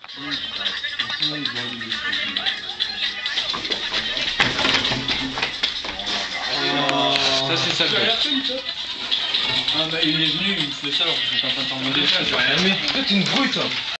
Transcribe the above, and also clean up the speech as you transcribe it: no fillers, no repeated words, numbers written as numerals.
Ça c'est ça. Ah bah il est venu, il me fait ça alors que j'étais en train de t'en demander ça, j'ai rien aimé. Toi t'es une brute.